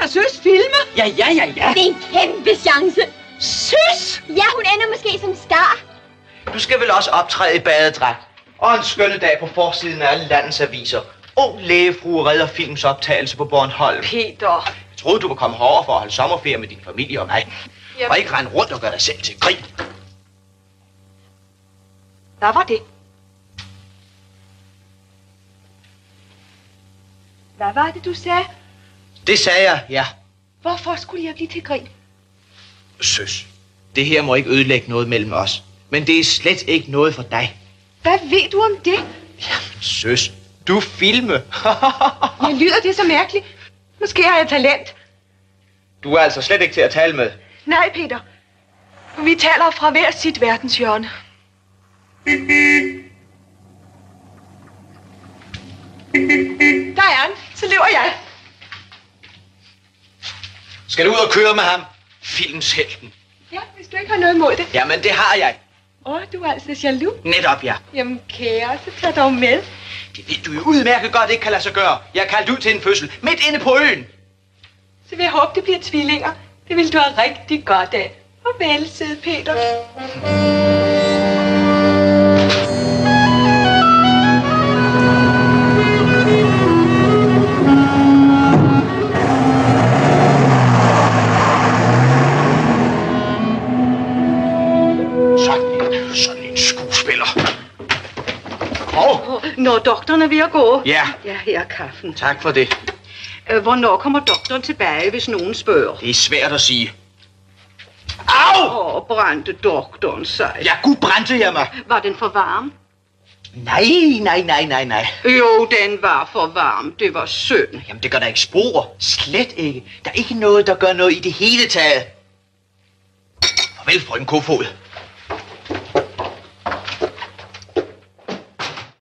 Søs filme? Ja. Det er en kæmpe chance. Søs? Ja, hun ender måske som star. Du skal vel også optræde i badedragt. Og en skønne dag på forsiden af alle landets aviser. Ung lægefrue redder films optagelse på Bornholm. Peter. Jeg troede, du var kommet herover for at holde sommerferie med din familie og mig. Jamen. Og ikke rende rundt og gøre dig selv til grin. Hvad var det? Hvad var det, du sagde? Det sagde jeg, ja. Hvorfor skulle jeg blive til grin? Søs, det her må ikke ødelægge noget mellem os. Men det er slet ikke noget for dig. Hvad ved du om det? Jamen, søs, du filme. Jeg lyder det så mærkeligt. Måske har jeg talent. Du er altså slet ikke til at tale med. Nej, Peter. Vi taler fra hver sit verdenshjørne. Der er han. Så lever jeg. Skal du ud og køre med ham? Filmshelten. Ja, hvis du ikke har noget imod det. Jamen, det har jeg. Du er altså jaloux. Netop, ja. Jamen, kære, så tag dog med. Det ved du jo udmærket godt, det ikke kan lade sig gøre. Jeg er kaldt ud til en fødsel, midt inde på øen. Så vil jeg håbe, det bliver tvillinger. Det vil du have rigtig godt af. Farvel, søde Peter. Sådan en skuespiller. Når doktoren er ved at gå. Ja. Ja, her er kaffen. Tak for det. Hvornår kommer doktoren tilbage, hvis nogen spørger? Det er svært at sige. Au! Brændte doktoren sig? Ja, gud brændte jeg mig. Var den for varm? Nej. Jo, den var for varm. Det var synd. Jamen, det gør der ikke spor. Slet ikke. Der er ikke noget, der gør noget i det hele taget. Farvel, frøken Kofod.